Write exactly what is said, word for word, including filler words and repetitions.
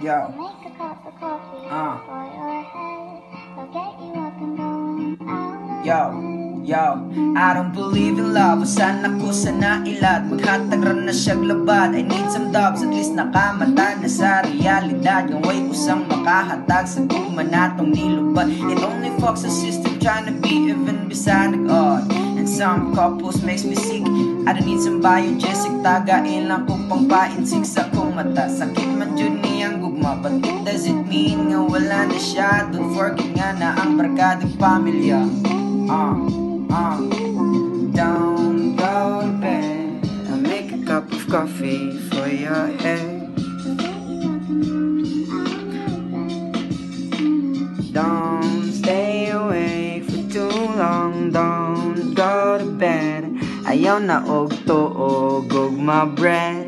Yo. Make a cup of coffee Uh. for your head. I'll get you up and going out. Yo, yo, I don't believe in love. Saan ako sana ilad? Maghatag ran na siyag labad. I need some dubs, at least nakamata na sa realidad. Yung way usang makahatag sa gugma natong nilubad. It only fucks the system trying to be even beside the God. And some couples makes me sick. I don't need some biogesic. Tagain lang kung pang painsig sa kong mata. Sakit man dyan niyang gugma, but it doesn't mean nga wala na siya. Don't forget nga na ang barkadang pamilya. Uh, uh, don't go to bed. I'll make a cup of coffee for your head. Don't stay awake for too long. Don't go to bed. Ayaw na og tuog og my breath.